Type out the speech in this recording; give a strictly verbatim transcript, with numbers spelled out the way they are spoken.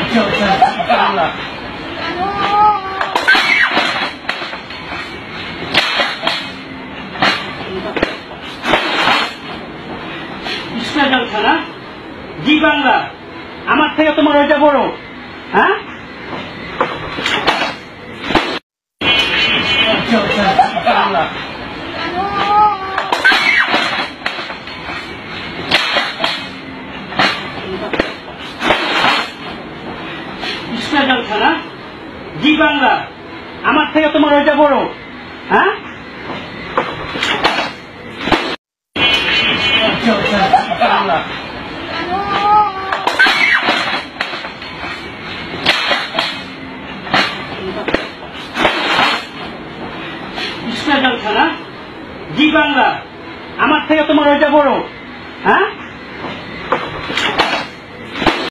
বাংলা। কৃষ্ণাজাল থানা জি বাংলা। আমার থেকে তোমার ওইটা বড়? হ্যাঁ, বাংলা। কৃষ্ণাজাল থানা জি বাংলা। আমার থেকে তোমার ওইটা বড়? হ্যাঁ, বাংলা। কৃষ্ণাজাল থানা জি বাংলা। আমার থেকে তোমার ওইটা বড়?